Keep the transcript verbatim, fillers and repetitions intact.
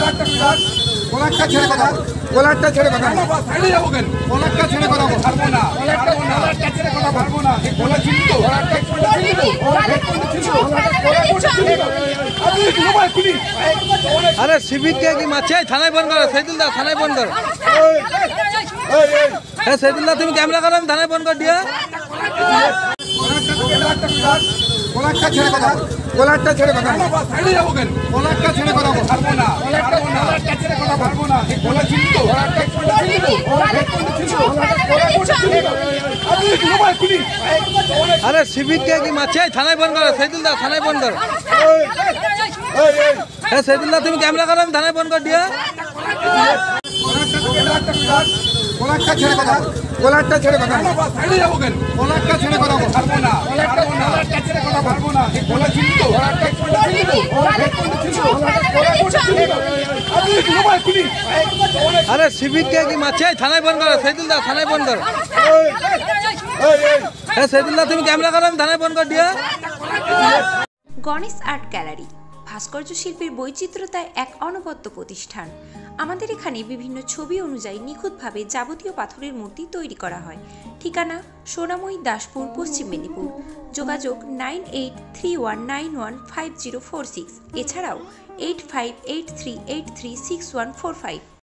কোলারটা ছেড়ে কথা কোলারটা ছেড়ে কথা সাইডে যাবো কেন? কোলারটা ছেড়ে কথা পারবো না কোলারটা ছেড়ে কথা পারবো না। কোলার ছিলি তো আরে সিভিক কে কি মারছে? থানায় ফোন করো, সৈদুলদা থানায় ফোন করো। হ্যাঁ সৈদুলদা তুমি ক্যামেরা করো, আমি থানায় ফোন কর দিয়া। কোলারটা ছেড়ে কথা কোলারটা ছেড়ে কথা সাইডে যাবো কেন? কোলারটা ছেড়ে কথা পারবো না কোলারটা ছেড়ে কথা পারবো না। কোলার ছিলি তো আরে সিভিক কে কি মারছে? থানায় ফোন করো, সৈদুলদা থানায় ফোন করো। হ্যাঁ সৈদুলদা তুমি ক্যামেরা করো, আমি থানায় ফোন কর দিয়া। কোলারটা ছেড়ে কথা কোলারটা ছেড়ে কথা সাইডে যাবো কেন? কোলারটা ছেড়ে কথা পারবো না কোলারটা ছেড়ে কথা পারবো না। কোলার ছিলি তো আরে সিভিক কে কি মারছে? থানায় ফোন করো, সৈদুলদা থানায় ফোন করো। হ্যাঁ সৈদুলদা তুমি ক্যামেরা করো, আমি থানায় ফোন কর দিয়া। গণেশ আর্ট গ্যালারি ভাস্কর্য শিল্পের বৈচিত্র্যতায় এক অনবদ্য প্রতিষ্ঠান। আমাদের এখানে বিভিন্ন ছবি অনুযায়ী নিখুঁতভাবে যাবতীয় পাথরের মূর্তি তৈরি করা হয়। ঠিকানা সোনাময়ী দাসপুর, পশ্চিম মেদিনীপুর। যোগাযোগ nine eight three one nine one five zero four six, এছাড়াও eight five eight three eight three six one four five.